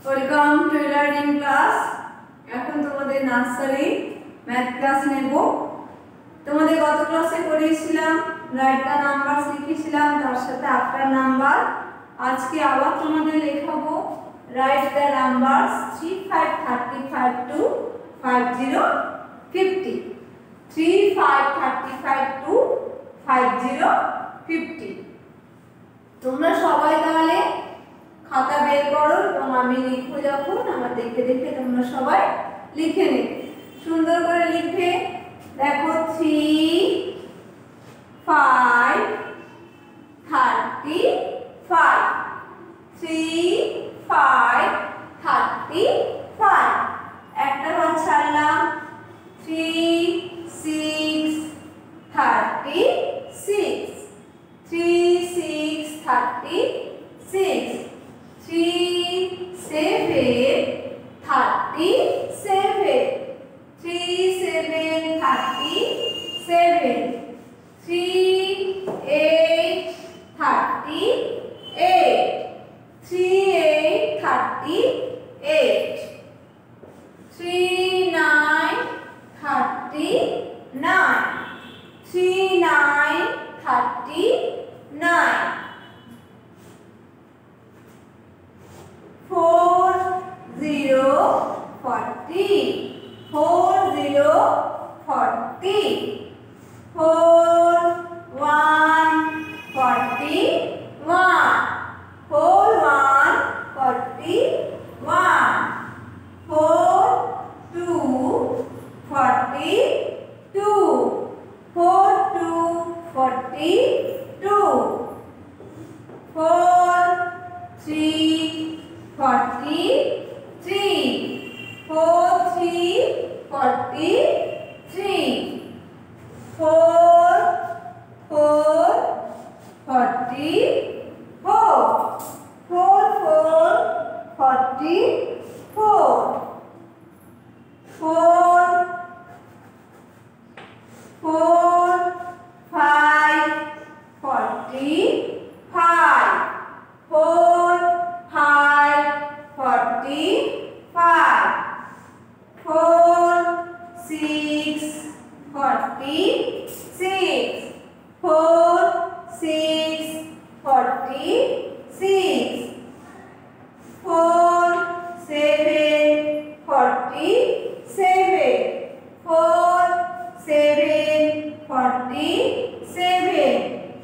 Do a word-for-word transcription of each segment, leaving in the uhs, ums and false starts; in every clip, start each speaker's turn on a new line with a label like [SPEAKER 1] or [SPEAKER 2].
[SPEAKER 1] Welcome to learning class. এখন তোমাদের nursery math class নেব। তোমাদের গত ক্লাসে করেছিলাম রাইট দ্য নাম্বারস লিখেছিলাম, তার সাথে আফটার নাম্বার। আজকে আবার তোমাদের লেখাবো write the numbers three five thirty five two five zero fifty. Three five thirty five two five zero fifty. তোমরা সবাই তাহলে খাতা বের করো এবং আমি লিখবো যখন আমার দেখে দেখে তোমরা সবাই লিখে নেবে। সুন্দর করে লিখবে। দেখো three five thirty five, three five thirty five. একটা ঘর ছাড়লাম। Three six thirty six, three six thirty six. Three seven thirty seven, three seven thirty seven. Three eight thirty eight, three eight thirty eight. Three nine thirty nine, three nine thirty nine. four zero forty, four zero forty. four one forty one, four one forty one. four two forty two, four two forty two. four three forty three, four three forty three. four four forty four, four four forty four. four four five forty five, four five forty five. four six forty six, four six forty six. four seven forty seven, four seven forty seven.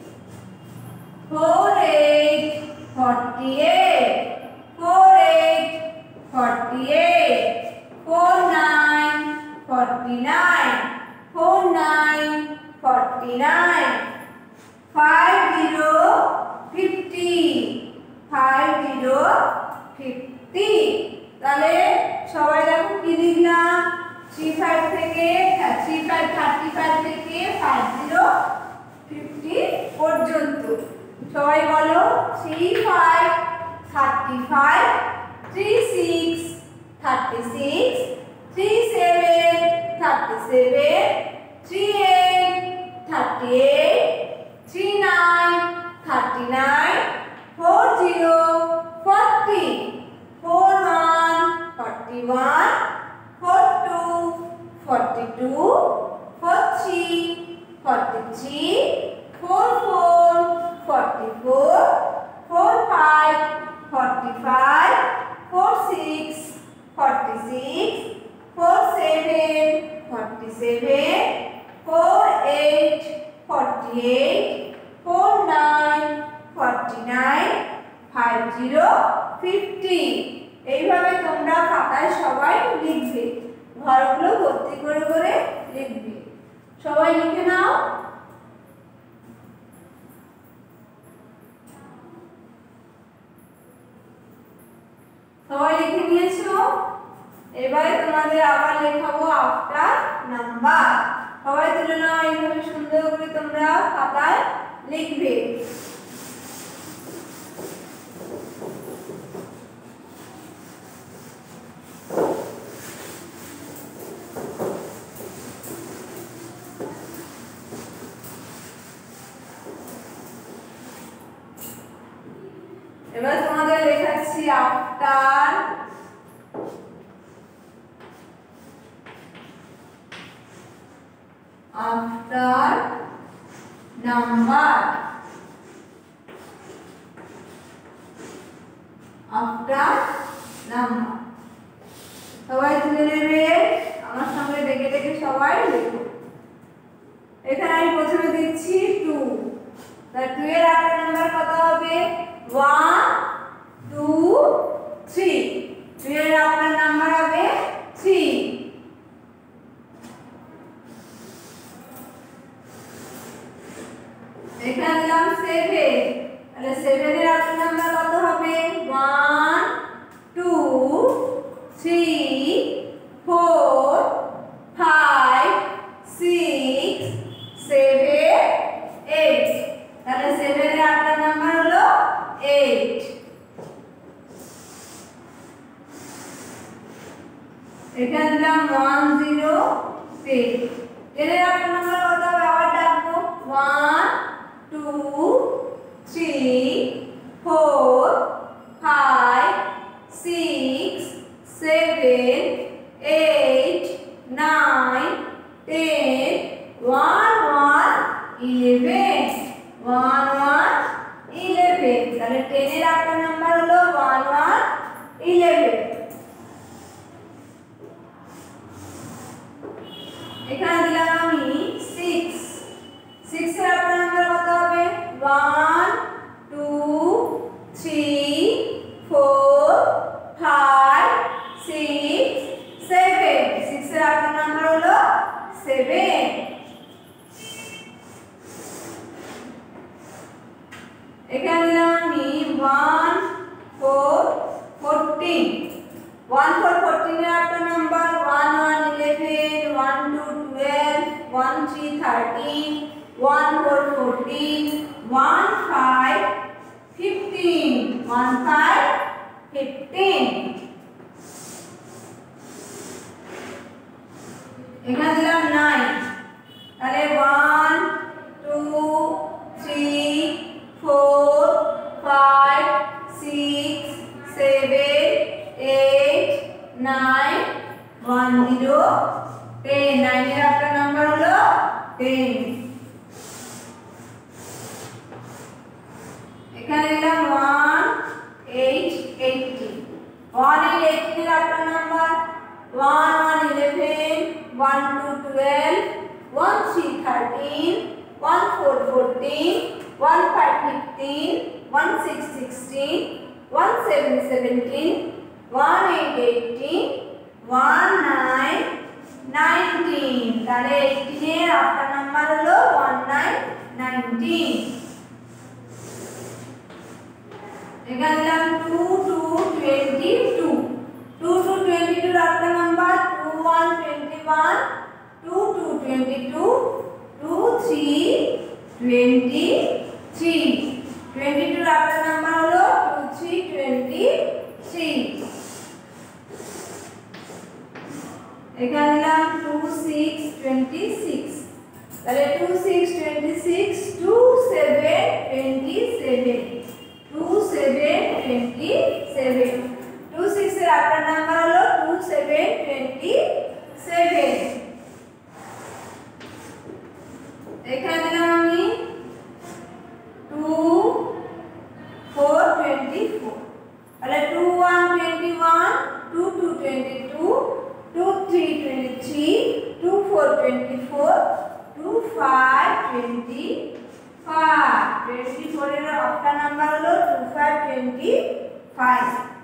[SPEAKER 1] four eight forty eight, four eight forty eight. four nine forty nine, four nine forty nine. five zero fifty, five zero fifty. তাহলে সবাই দেখো কি লিখলাম। Three five থেকে three five thirty five থেকে five zero fifty পর্যন্ত সবাই বলো। Three five thirty five, three six thirty six, three seven thirty seven, three eight thirty eight, three nine thirty nine, four zero forty, four one forty one, four two forty two, four three forty three, four four forty four, four five forty five, four six forty six, four seven forty seven, four eight forty eight, four nine forty nine, five zero fifty. এইভাবে তোমরা খাতায় সবাই লিখবে, ঘরগুলো ভর্তি করে করে লিখবে। সবাই লিখে নাও। সবাই লিখে নিয়েছো? এবারে তোমাদের আবার লেখাবো আফটার নাম্বার। সবাই তুলে নাও। এইভাবে সুন্দর করে তোমরা খাতায় লিখবে। এবার তোমাদের লেখাচ্ছি after after number after number সবাই তুলে নেবে আমার সঙ্গে দেখে দেখে সবাই লেখো এখানে আমি প্রথমে দিচ্ছি টু তা টু এর আফটার নাম্বার কত হবে ওয়ান টু থ্রি টু এর আফটার নাম্বার হবে থ্রি এখানে দিলাম সেভেন তাহলে সেভেন এর আফটার নাম্বার কত হবে one two three four five six seven eight তাহলে সেভেন এর আফটার নাম্বার হলো এইট এখানে দিলাম ওয়ান জিরো টেন টেন এর আফটার নাম্বার কত হবে আবার ডাকবো one two three four five six seven eight nine ten one one eleven one one eleven তাহলে টেন এর আফটার নাম্বার হলো ওয়ান ওয়ান ইলেভেন এখানে দিলাম আমি সিক্স সিক্স এর আফটার নাম্বার কত হবে one two three four five six seven six এর আফটার নাম্বার হলো সেভেন এখানে দিলাম আমি one four fourteen one four fourteen এর after number one one eleven one two twelve one three thirteen one four fourteen one five fifteen one five fifteen এখানে দিলাম nine তাহলে one two three four five six seven eight nine one zero ten nine এর after number হলো ten এখানে দিলাম one eight eighty one eight eighty এর after number one one eleven one two twelve one three thirteen one four fourteen one five fifteen one six sixteen one seven seventeen one eight eighteen one nine nineteen তাহলে eighteen এর after number হলো one nine nineteen এখানে দিলাম two two twenty two two two twenty two এর after number two one twenty one two two twenty two two three twenty three twenty two এর after number হলো two three twenty three এখানে দিলাম two six twenty six তাহলে two six twenty six two seven twenty seven two seven twenty seven two six এর after number হলো two seven twenty seven এখানে দিলাম আমি টু ফোর টোয়েন্টি ফোর তাহলে two one twenty one two two twenty two two three twenty three two four twenty four two five twenty five twenty four এর after number হলো two five twenty five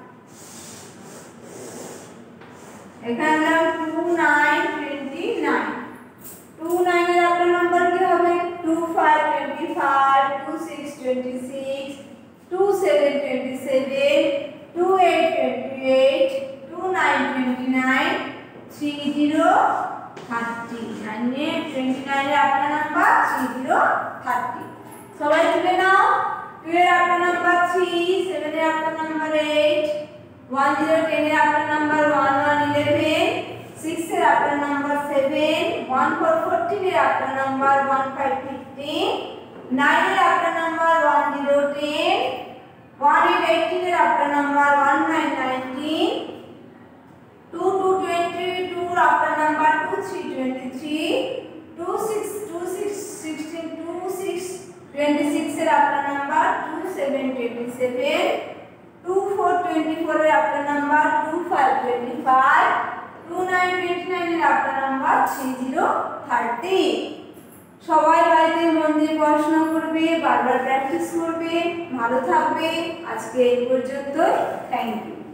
[SPEAKER 1] এখানে দিলাম two nine twenty nine two nine এর after number কি হবে two five twenty five two six twenty six two seven twenty seven two eight twenty eight two nine twenty nine three zero thirty nine twenty nine এর after number three zero thirty সবাই তুলে নাও two এর after number three seven এর after number eight one zero ten এর after number one one eleven six এর after number seven one four fourteen এর after number one five fifteen nine এর after number one zero ten one eight eighteen এর after number one nine nineteen two two twenty two এর after number two three twenty three two six two six two seven twenty seven, two four twenty four এর after number two five twenty five, two nine twenty nine এর after number three zero thirty. সবাই বাড়িতে মন দিয়ে পড়াশোনা করবে, বারবার practice করবে, ভালো থাকবে। আজকে এই পর্যন্তই। Thank you.